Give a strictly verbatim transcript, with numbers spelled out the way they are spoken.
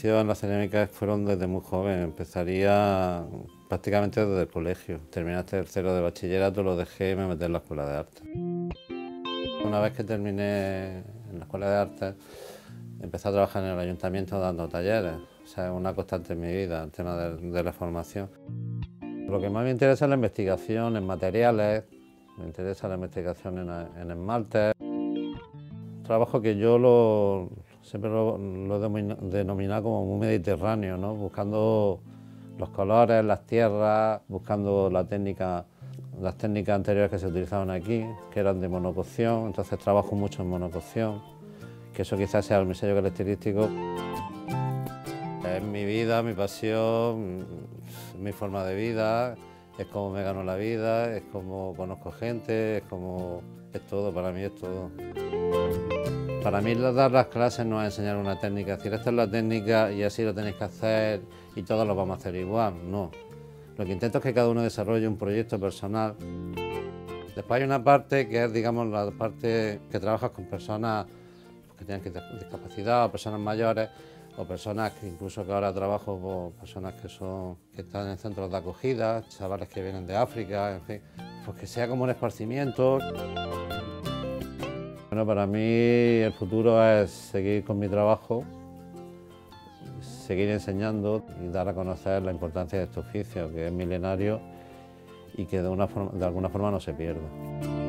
inicios en la cerámica fueron desde muy joven, empezaría prácticamente desde el colegio. Terminaste tercero de bachillerato, lo dejé y me metí en la escuela de arte. Una vez que terminé en la escuela de arte, empecé a trabajar en el ayuntamiento dando talleres. O sea, es una constante en mi vida, el tema de, de la formación. Lo que más me interesa es la investigación en materiales, me interesa la investigación en, en esmaltes. Trabajo que yo lo, siempre lo, lo he denominado como muy mediterráneo, ¿no? Buscando los colores, las tierras, buscando la técnica, las técnicas anteriores que se utilizaban aquí, que eran de monococción, entonces trabajo mucho en monococción, que eso quizás sea mi sello característico. Es mi vida, mi pasión, mi forma de vida, es como me gano la vida, es como conozco gente, es como... es todo, para mí es todo. Para mí dar las clases no es enseñar una técnica, es decir, esta es la técnica y así lo tenéis que hacer y todos lo vamos a hacer igual, no. Lo que intento es que cada uno desarrolle un proyecto personal. Después hay una parte que es, digamos, la parte que trabajas con personas que tienen discapacidad o personas mayores o personas que incluso que ahora trabajo con personas que, son, que están en centros de acogida, chavales que vienen de África, en fin, pues que sea como un esparcimiento. Bueno, para mí el futuro es seguir con mi trabajo, seguir enseñando y dar a conocer la importancia de este oficio, que es milenario y que de, una forma, de alguna forma no se pierda.